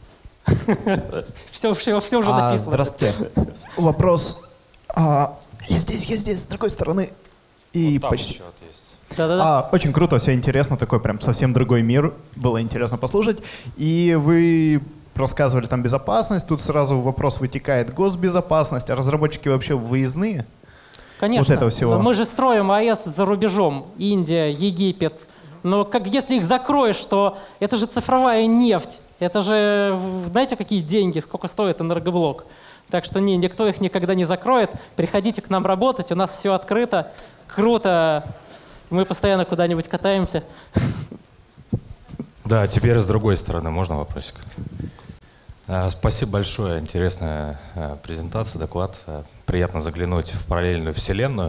Все, все, все уже а, написано. Здравствуйте. Вопрос. А, я здесь, я здесь, с другой стороны. И вот почти. Да-да-да. А, очень круто, все интересно, такой прям совсем другой мир. Было интересно послушать. И вы рассказывали там безопасность, тут сразу вопрос вытекает госбезопасность, а разработчики вообще выездные? Конечно. Вот этого всего. Но мы же строим а э эс за рубежом, Индия, Египет. Но как, если их закроешь, то это же цифровая нефть. Это же, знаете, какие деньги, сколько стоит энергоблок. Так что не, никто их никогда не закроет. Приходите к нам работать, у нас все открыто, круто. Мы постоянно куда-нибудь катаемся. Да, теперь с другой стороны. Можно вопросик? Спасибо большое. Интересная презентация, доклад. Приятно заглянуть в параллельную вселенную.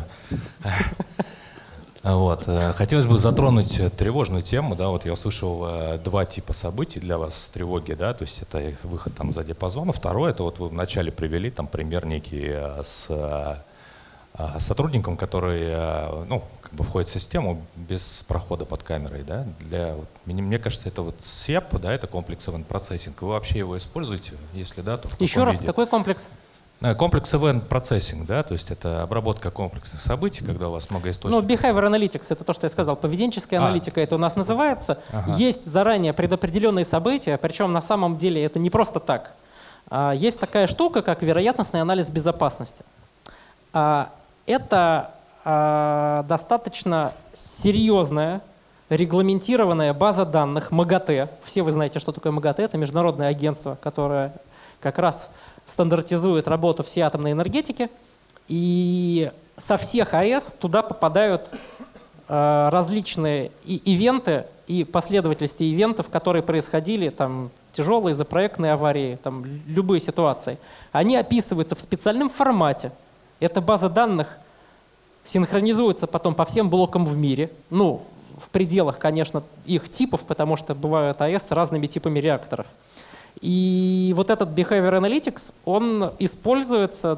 Вот. Хотелось бы затронуть тревожную тему. Да, вот я услышал два типа событий для вас тревоги. Да, то есть это выход там за диапазон. Второе, это вот вы вначале привели там пример некий с сотрудником, который ну, как бы входит в систему без прохода под камерой. Да? Для, мне, мне кажется, это вот сеп, да, это комплекс Event Processing. Вы вообще его используете? Если да, то в Еще раз, виде? какой комплекс? Комплекс Event Processing, да, то есть это обработка комплексных событий, когда у вас много источников. Ну, Behavior Analytics — это то, что я сказал. Поведенческая а. аналитика — это у нас называется. Ага. Есть заранее предопределенные события, причем на самом деле это не просто так. Есть такая штука, как вероятностный анализ безопасности. Это достаточно серьезная регламентированная база данных МАГАТЭ. Все вы знаете, что такое МАГАТЭ. Это международное агентство, которое как раз стандартизует работу всей атомной энергетики. И со всех а э эс туда попадают э, различные и ивенты и последовательности ивентов, которые происходили, там, тяжелые запроектные аварии, там, любые ситуации. Они описываются в специальном формате. Эта база данных синхронизуется потом по всем блокам в мире. Ну, в пределах, конечно, их типов, потому что бывают а э эс с разными типами реакторов. И вот этот Behavior Analytics, он используется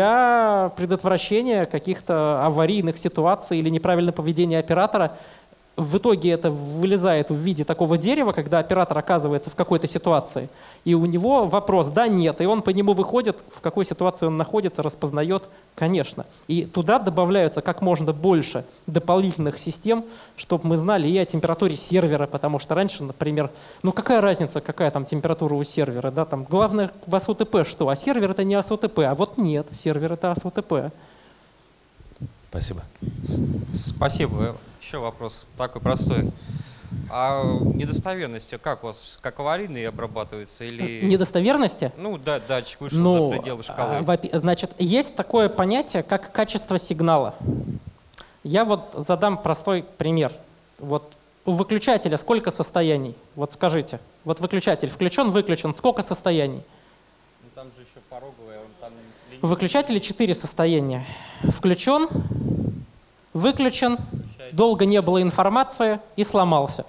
для предотвращения каких-то аварийных ситуаций или неправильного поведения оператора в итоге это вылезает в виде такого дерева, когда оператор оказывается в какой-то ситуации, и у него вопрос «да», «нет», и он по нему выходит, в какой ситуации он находится, распознает «конечно». И туда добавляются как можно больше дополнительных систем, чтобы мы знали и о температуре сервера, потому что раньше, например, ну какая разница, какая там температура у сервера, да, там главное в эй эс ю ти пи что, а сервер это не эй эс ю ти пи, а вот нет, сервер это эй эс ю ти пи. Спасибо. Спасибо. Еще вопрос такой простой. А недостоверности как у вас? Как аварийные обрабатываются или… Недостоверности? Ну да, датчик вышел Ну, за пределы шкалы. а, значит, есть такое понятие, как качество сигнала. Я вот задам простой пример. Вот у выключателя сколько состояний? Вот скажите. Вот выключатель включен, выключен. Сколько состояний? Ну, там же еще пороговое. Он там... У выключателя четыре состояния. Включен, выключен, долго не было информации и сломался.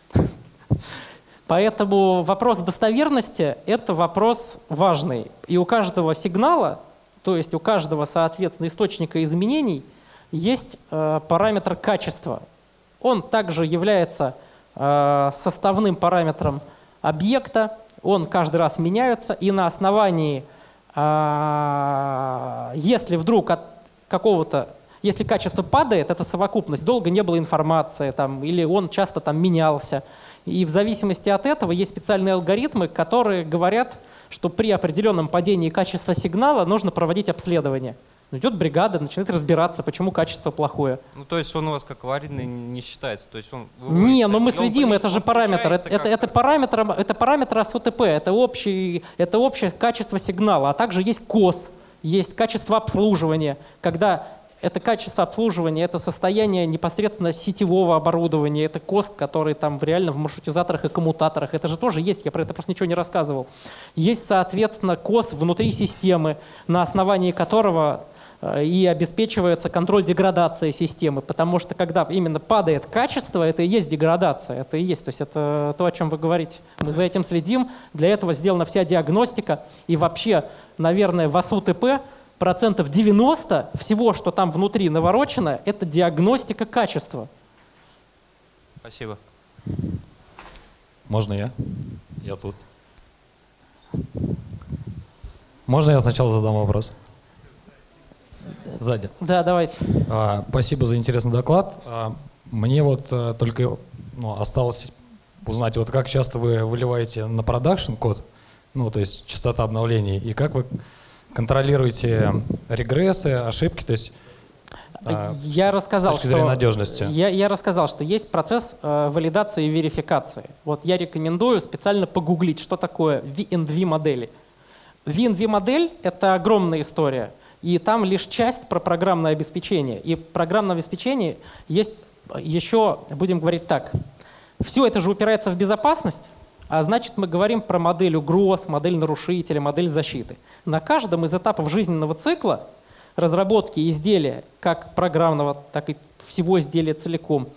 Поэтому вопрос достоверности – это вопрос важный. И у каждого сигнала, то есть у каждого, соответственно, источника изменений, есть э, параметр качества. Он также является э, составным параметром объекта, он каждый раз меняется, и на основании, э, если вдруг от какого-то Если качество падает, это совокупность, долго не было информации, там, или он часто там менялся. И в зависимости от этого есть специальные алгоритмы, которые говорят, что при определенном падении качества сигнала нужно проводить обследование. Идет бригада, начинает разбираться, почему качество плохое. Ну, то есть он у вас как аварийный не считается? То есть он не, но мы следим, он, это же параметр. Это, это, это, параметр, это параметр эй эс ю ти пи, это, общий, это общее качество сигнала. А также есть кос, есть качество обслуживания, когда это качество обслуживания, это состояние непосредственно сетевого оборудования, это кос, который там реально в маршрутизаторах и коммутаторах. Это же тоже есть, я про это просто ничего не рассказывал. Есть, соответственно, кос внутри системы, на основании которого и обеспечивается контроль деградации системы, потому что когда именно падает качество, это и есть деградация, это и есть, то есть это то, о чем вы говорите. Мы за этим следим, для этого сделана вся диагностика, и вообще, наверное, в эй эс ю ти пи процентов девяносто всего, что там внутри наворочено, это диагностика качества. Спасибо. Можно я? Я тут. Можно я сначала задам вопрос? Сзади. Да, давайте. А, спасибо за интересный доклад. А, мне вот а, только ну, осталось узнать, вот как часто вы выливаете на продакшн код, ну, то есть частота обновлений, и как вы контролируете регрессы, ошибки, то есть а, я рассказал, с точки зрения что, надежности. Я, я рассказал, что есть процесс э, валидации и верификации. Вот я рекомендую специально погуглить, что такое ви энд ви модели. ви энд ви модель — это огромная история. И там лишь часть про программное обеспечение. И программное обеспечение есть еще, будем говорить так, все это же упирается в безопасность, а значит мы говорим про модель угроз, модель нарушителя, модель защиты. На каждом из этапов жизненного цикла разработки изделия, как программного, так и всего изделия целиком,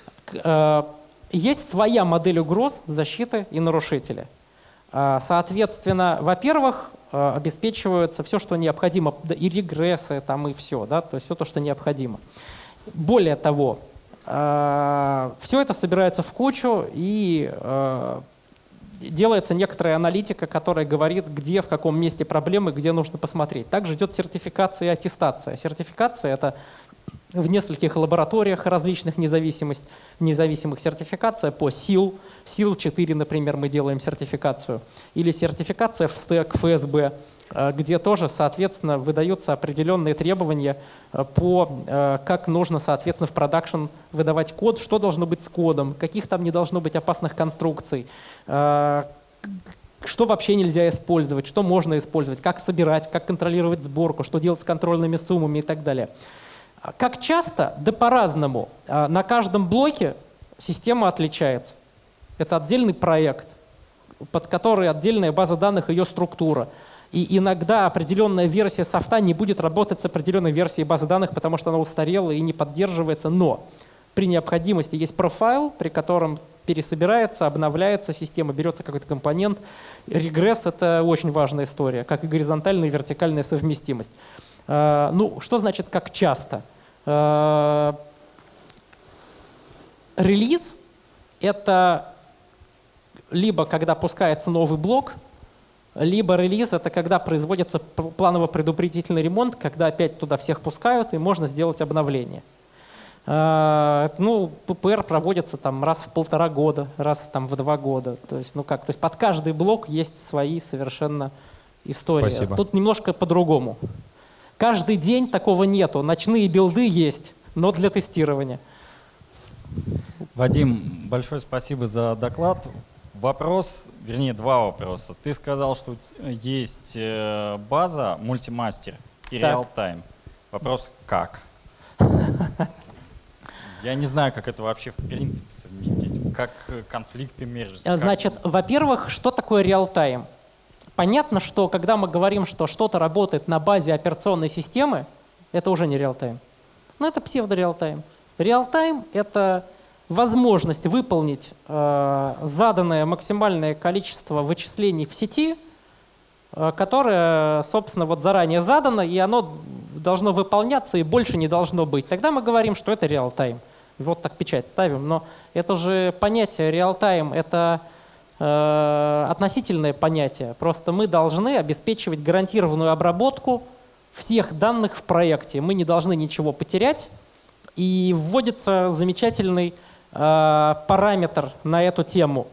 есть своя модель угроз, защиты и нарушителя. Соответственно, во-первых, обеспечивается все, что необходимо, и регрессы, там, и все, да, то есть все то, что необходимо. Более того, все это собирается в кучу и делается некоторая аналитика, которая говорит, где, в каком месте проблемы, где нужно посмотреть. Также идет сертификация и аттестация. Сертификация — это в нескольких лабораториях различных независимых, независимых сертификация по сил. сил четыре, например, мы делаем сертификацию. Или сертификация в стэк, эф эс бэ, где тоже, соответственно, выдаются определенные требования по, как нужно, соответственно, в продакшн выдавать код, что должно быть с кодом, каких там не должно быть опасных конструкций, что вообще нельзя использовать, что можно использовать, как собирать, как контролировать сборку, что делать с контрольными суммами и так далее. Как часто? Да по-разному. На каждом блоке система отличается. Это отдельный проект, под который отдельная база данных, ее структура. И иногда определенная версия софта не будет работать с определенной версией базы данных, потому что она устарела и не поддерживается. Но при необходимости есть профайл, при котором пересобирается, обновляется система, берется какой-то компонент. Регресс — это очень важная история, как и горизонтальная и вертикальная совместимость. Ну, что значит «как часто»? релиз — это либо когда пускается новый блок, либо релиз — это когда производится планово-предупредительный ремонт, когда опять туда всех пускают и можно сделать обновление. Ну, пэ пэ эр проводится там раз в полтора года, раз там в два года. То есть, ну как, то есть под каждый блок есть свои совершенно истории. Спасибо. Тут немножко по-другому. Каждый день такого нету. Ночные билды есть, но для тестирования. Вадим, большое спасибо за доклад. Вопрос, вернее, два вопроса. Ты сказал, что есть база мультимастер и реал-тайм. Вопрос как? Я не знаю, как это вообще в принципе совместить. Как конфликты мержатся. Значит, как... во-первых, что такое реал-тайм? Понятно, что когда мы говорим, что что-то работает на базе операционной системы, это уже не реал-тайм. Но это псевдо-реал-тайм. Реал-тайм — это возможность выполнить э, заданное максимальное количество вычислений в сети, э, которое, собственно, вот заранее задано, и оно должно выполняться и больше не должно быть. Тогда мы говорим, что это реал-тайм. Вот так печать ставим. Но это же понятие реал-тайм — это э, относительное понятие. Просто мы должны обеспечивать гарантированную обработку всех данных в проекте. Мы не должны ничего потерять. И вводится замечательный э, параметр на эту тему.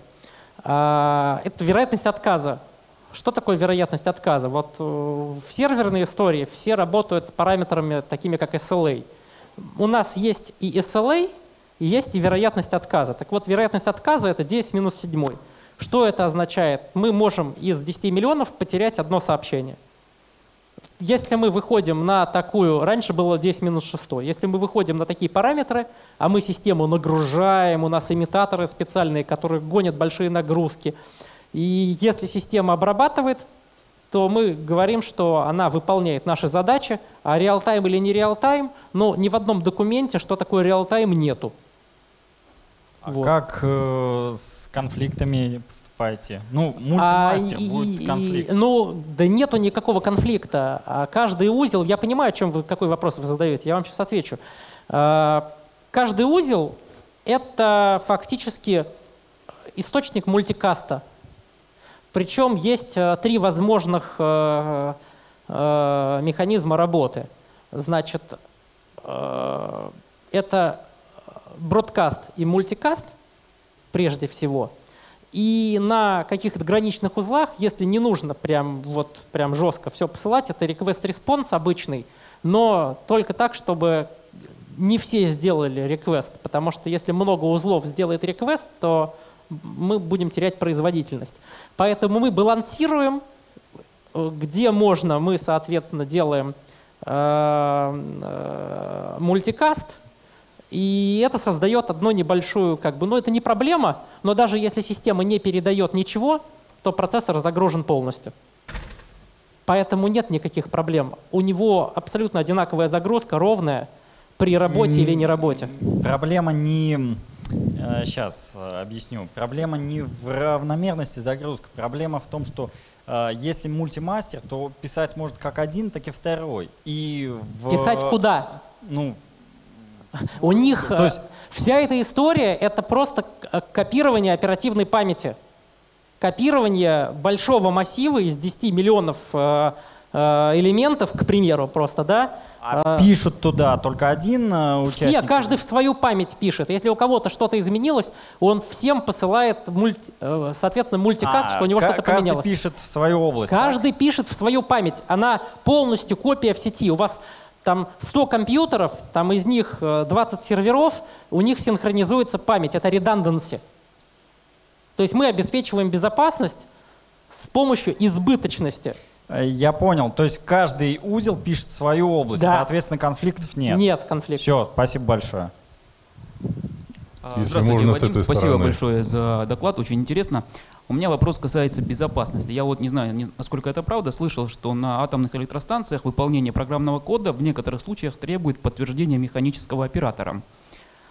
Э, это вероятность отказа. Что такое вероятность отказа? Вот э, в серверной истории все работают с параметрами такими, как эс эл эй. У нас есть и эс эл эй, и есть и вероятность отказа. Так вот, вероятность отказа — это десять минус семь. Что это означает? Мы можем из десяти миллионов потерять одно сообщение. Если мы выходим на такую, раньше было десять минус шесть, если мы выходим на такие параметры, а мы систему нагружаем, у нас имитаторы специальные, которые гонят большие нагрузки, и если система обрабатывает, то мы говорим, что она выполняет наши задачи, а реал-тайм или не реал-тайм, но ни в одном документе, что такое реал-тайм, нету. А вот. Как э, с конфликтами поступаете? Ну, мультимастер а, будет и, конфликт. И, ну, да нету никакого конфликта. А каждый узел, я понимаю, о чем вы, какой вопрос вы задаете, я вам сейчас отвечу. А, каждый узел — это фактически источник мультикаста. Причем есть э, три возможных э, э, механизма работы. Значит, э, это бродкаст и мультикаст прежде всего. И на каких-то граничных узлах, если не нужно прям, вот, прям жестко все посылать, это request-response обычный, но только так, чтобы не все сделали request, потому что если много узлов сделает request, то мы будем терять производительность. Поэтому мы балансируем, где можно, мы, соответственно, делаем э, э, мультикаст, и это создает одну небольшую, как бы, ну это не проблема, но даже если система не передает ничего, то процессор загружен полностью. Поэтому нет никаких проблем. У него абсолютно одинаковая загрузка, ровная, при работе или не работе. Проблема не... Сейчас объясню. Проблема не в равномерности загрузки. Проблема в том, что э, если мультимастер, то писать может как один, так и второй. И в, Писать куда? Ну, У них то есть... вся эта история — это просто копирование оперативной памяти. Копирование большого массива из десяти миллионов э, э, элементов, к примеру, просто, да? А пишут туда только один участник? Все, каждый в свою память пишет. Если у кого-то что-то изменилось, он всем посылает, мульти, соответственно, мультикаст, а, что у него что-то поменялось. Каждый пишет в свою область? Каждый да? пишет в свою память. Она полностью копия в сети. У вас там сто компьютеров, там из них двадцать серверов, у них синхронизуется память. Это redundancy. То есть мы обеспечиваем безопасность с помощью избыточности. Я понял. То есть каждый узел пишет свою область, да. Соответственно, конфликтов нет. Нет конфликтов. Все, спасибо большое. Если Здравствуйте, Вадим, спасибо стороны. большое за доклад, очень интересно. У меня вопрос касается безопасности. Я вот не знаю, не, насколько это правда, слышал, что на атомных электростанциях выполнение программного кода в некоторых случаях требует подтверждения механического оператора.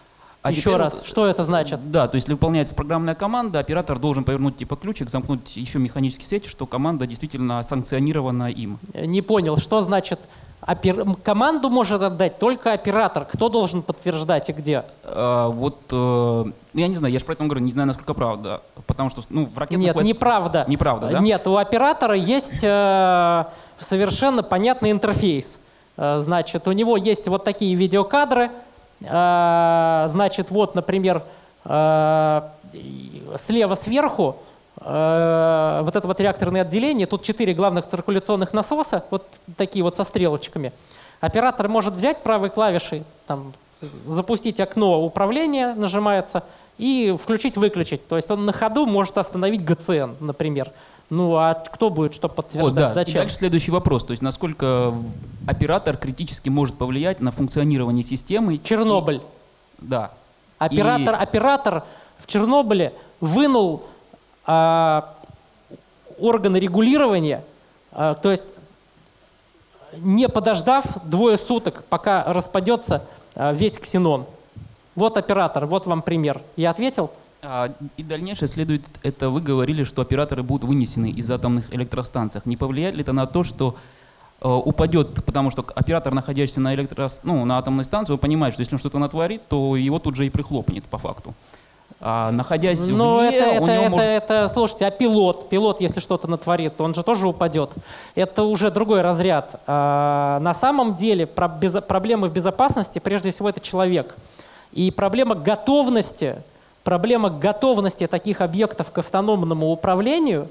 А Еще раз, вот, что это значит? Да, то есть если выполняется программная команда, оператор должен повернуть типа ключик, замкнуть еще механический сеть, что команда действительно санкционирована им. Не понял, что значит опер... команду может отдать только оператор. Кто должен подтверждать и где? А, вот, э, я не знаю, я же про это говорю, не знаю, насколько правда. Потому что ну, в ракетных Нет, войсках... неправда. Неправда, да? Нет, у оператора есть э, совершенно понятный интерфейс. Э, значит, у него есть вот такие видеокадры. Э, значит, вот, например, э, слева сверху э, вот это вот реакторное отделение. Тут четыре главных циркуляционных насоса, вот такие вот со стрелочками. Оператор может взять правой клавишей, там, запустить окно управления, нажимается, и включить-выключить. То есть он на ходу может остановить ГЦН, например. Ну а кто будет что подтверждать? Вот, да. Зачем? И дальше следующий вопрос. То есть насколько оператор критически может повлиять на функционирование системы? Чернобыль. И... Да. Оператор, и... оператор в Чернобыле вынул а, органы регулирования, а, то есть не подождав двое суток, пока распадется а, весь ксенон. Вот оператор, вот вам пример. Я ответил? А, и дальнейшее следует, это вы говорили, что операторы будут вынесены из атомных электростанций. Не повлияет ли это на то, что э, упадет, потому что оператор, находящийся на, электро... ну, на атомной станции, он понимает, что если он что-то натворит, то его тут же и прихлопнет по факту. А находясь Но вне, это, у это, него это, может... это, слушайте, а пилот, пилот, если что-то натворит, он же тоже упадет. Это уже другой разряд. А, на самом деле про без, проблемы в безопасности, прежде всего, это человек. И проблема готовности, проблема готовности таких объектов к автономному управлению,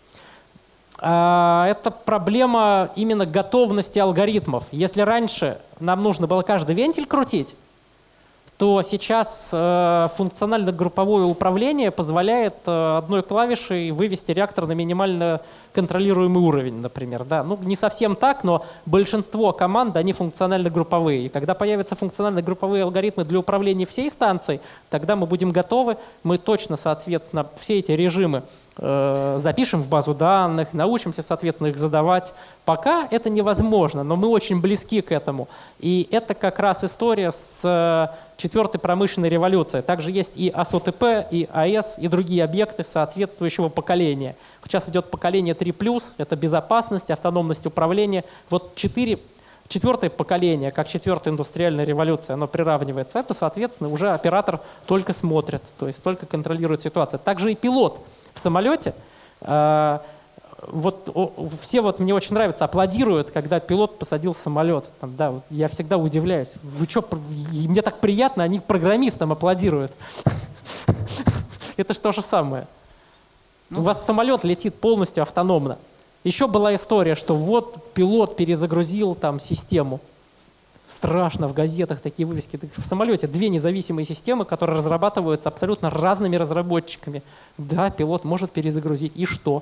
а, это проблема именно готовности алгоритмов. Если раньше нам нужно было каждый вентиль крутить, то сейчас э, функционально-групповое управление позволяет э, одной клавишей вывести реактор на минимально контролируемый уровень, например. Да? Ну, не совсем так, но большинство команд, они функционально-групповые. И когда появятся функционально-групповые алгоритмы для управления всей станцией, тогда мы будем готовы, мы точно, соответственно, все эти режимы э, запишем в базу данных, научимся, соответственно, их задавать. Пока это невозможно, но мы очень близки к этому. И это как раз история с э, четвертой промышленной революцией. Также есть и АСОТП, и АЭС, и другие объекты соответствующего поколения. Сейчас идет поколение три плюс, это безопасность, автономность управления. Вот четыре, четвертое поколение, как четвертая индустриальная революция, оно приравнивается. Это, соответственно, уже оператор только смотрит, то есть только контролирует ситуацию. Также и пилот в самолете. Э, Вот о, все вот мне очень нравится, аплодируют, когда пилот посадил самолет. Там, да, вот я всегда удивляюсь. Вы что, мне так приятно, они программистам аплодируют. Это же то же самое. У вас самолет летит полностью автономно. Еще была история, что вот пилот перезагрузил там систему. Страшно, в газетах такие вывески. В самолете две независимые системы, которые разрабатываются абсолютно разными разработчиками. Да, пилот может перезагрузить. И что?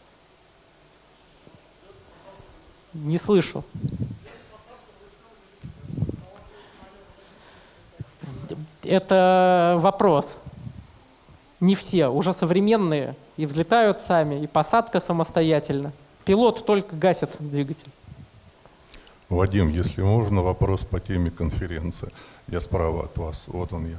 Не слышу. Это вопрос. Не все, уже современные, и взлетают сами, и посадка самостоятельно. Пилот только гасит двигатель. Вадим, если можно, вопрос по теме конференции. Я справа от вас, вот он я.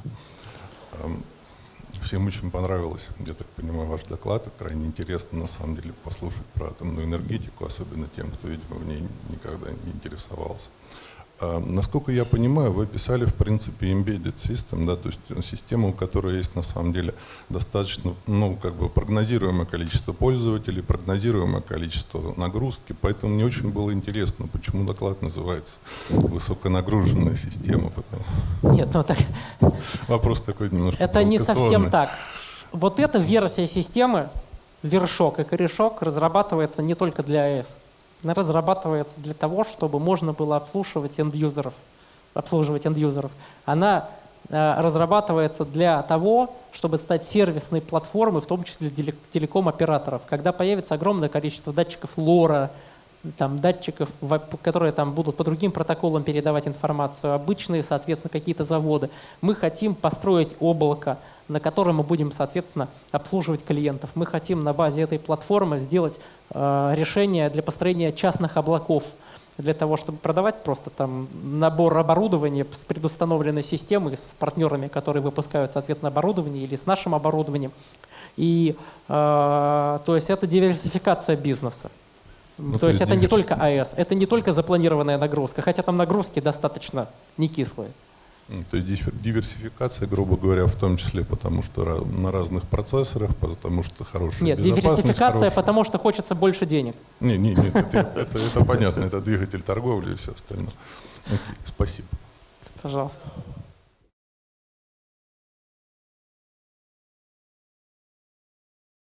Всем очень понравилось, я так понимаю, ваш доклад. Крайне интересно, на самом деле, послушать про атомную энергетику, особенно тем, кто, видимо, в ней никогда не интересовался. А, насколько я понимаю, вы писали, в принципе, embedded system, да, то есть систему, у которой есть, на самом деле, достаточно, ну, как бы прогнозируемое количество пользователей, прогнозируемое количество нагрузки. Поэтому мне очень было интересно, почему доклад называется «Высоконагруженная система». Потому... Нет, ну так... Вопрос такой немножко Это не совсем так. Вот эта версия системы, вершок и корешок, разрабатывается не только для АЭС. Она разрабатывается для того, чтобы можно было обслуживать энд-юзеров. Обслуживать энд-юзеров. Она э, разрабатывается для того, чтобы стать сервисной платформой, в том числе для телеком-операторов. Когда появится огромное количество датчиков лора, там, датчиков, которые там будут по другим протоколам передавать информацию, обычные, соответственно, какие-то заводы. Мы хотим построить облако, на котором мы будем, соответственно, обслуживать клиентов. Мы хотим на базе этой платформы сделать э, решение для построения частных облаков. для того, чтобы продавать просто там набор оборудования с предустановленной системой, с партнерами, которые выпускают, соответственно, оборудование или с нашим оборудованием. И, э, то есть это диверсификация бизнеса. Ну, то, то есть это диверс... не только АЭС, это не только запланированная нагрузка, хотя там нагрузки достаточно не кислые. То есть диверсификация, грубо говоря, в том числе потому, что на разных процессорах, потому что хорошая Нет, диверсификация, хорошая... потому что хочется больше денег. Не, не, нет, это, это, это понятно, это двигатель торговли и все остальное. Окей, спасибо. Пожалуйста.